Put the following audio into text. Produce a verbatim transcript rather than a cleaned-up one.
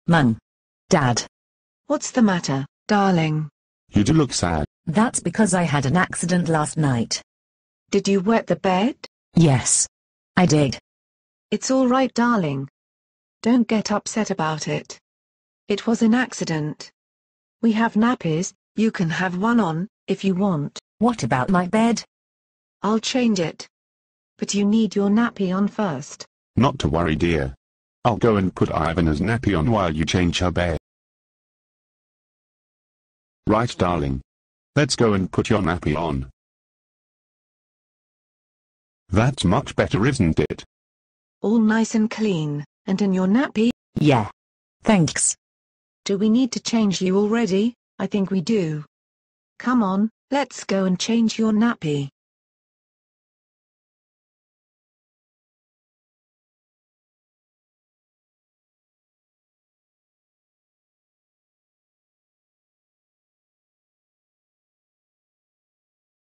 Mum. Dad. What's the matter, darling? You do look sad. That's because I had an accident last night. Did you wet the bed? Yes. I did. It's all right, darling. Don't get upset about it. It was an accident. We have nappies, you can have one on, if you want. What about my bed? I'll change it. But you need your nappy on first. Not to worry, dear. I'll go and put Ivana's nappy on while you change her bed. Right, darling. Let's go and put your nappy on. That's much better, isn't it? All nice and clean, and in your nappy? Yeah. Thanks. Do we need to change you already? I think we do. Come on, let's go and change your nappy.